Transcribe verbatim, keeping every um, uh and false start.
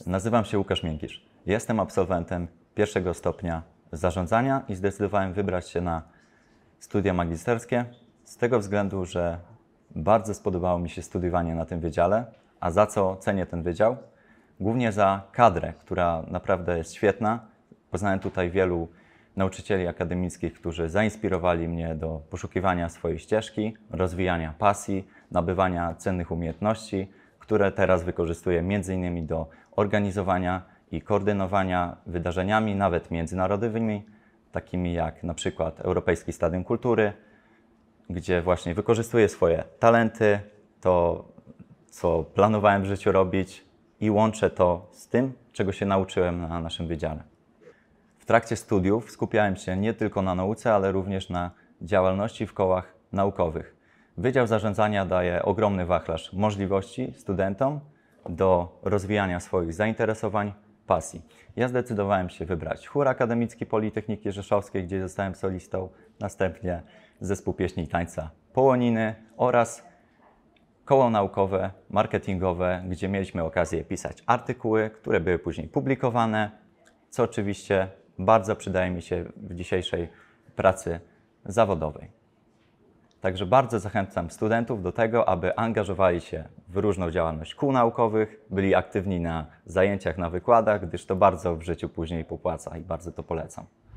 Nazywam się Łukasz Miękisz. Jestem absolwentem pierwszego stopnia zarządzania i zdecydowałem wybrać się na studia magisterskie z tego względu, że bardzo spodobało mi się studiowanie na tym wydziale, a za co cenię ten wydział? Głównie za kadrę, która naprawdę jest świetna. Poznałem tutaj wielu nauczycieli akademickich, którzy zainspirowali mnie do poszukiwania swojej ścieżki, rozwijania pasji, nabywania cennych umiejętności, które teraz wykorzystuję między innymi do organizowania i koordynowania wydarzeniami, nawet międzynarodowymi, takimi jak na przykład Europejski Stadion Kultury, gdzie właśnie wykorzystuję swoje talenty, to co planowałem w życiu robić i łączę to z tym, czego się nauczyłem na naszym wydziale. W trakcie studiów skupiałem się nie tylko na nauce, ale również na działalności w kołach naukowych. Wydział Zarządzania daje ogromny wachlarz możliwości studentom do rozwijania swoich zainteresowań, pasji. Ja zdecydowałem się wybrać chór akademicki Politechniki Rzeszowskiej, gdzie zostałem solistą, następnie zespół pieśni i tańca Połoniny oraz koło naukowe, marketingowe, gdzie mieliśmy okazję pisać artykuły, które były później publikowane, co oczywiście bardzo przydaje mi się w dzisiejszej pracy zawodowej. Także bardzo zachęcam studentów do tego, aby angażowali się w różną działalność kół naukowych, byli aktywni na zajęciach, na wykładach, gdyż to bardzo w życiu później popłaca i bardzo to polecam.